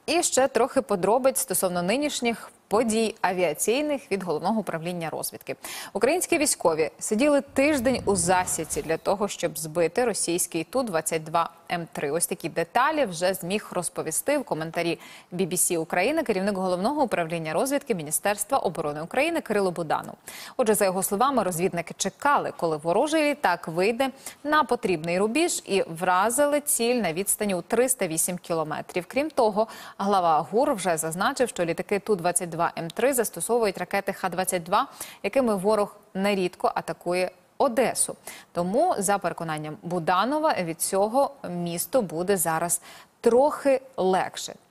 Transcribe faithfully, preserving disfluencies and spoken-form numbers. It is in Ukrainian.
І ще трохи подробиць стосовно нинішніх подій авіаційних від Головного управління розвідки. Українські військові сиділи тиждень у засідці для того, щоб збити російський Ту двадцять два М три. Ось такі деталі вже зміг розповісти в коментарі бі бі сі Україна керівник Головного управління розвідки Міністерства оборони України Кирило Буданов. Отже, за його словами, розвідники чекали, коли ворожий літак вийде на потрібний рубіж і вразили ціль на відстані у триста вісім кілометрів. Крім того, глава ГУР вже зазначив, що літаки Ту двадцять два М три застосовують ракети Х двадцять два, якими ворог нерідко атакує Одесу. Тому, за переконанням Буданова, від цього місту буде зараз трохи легше.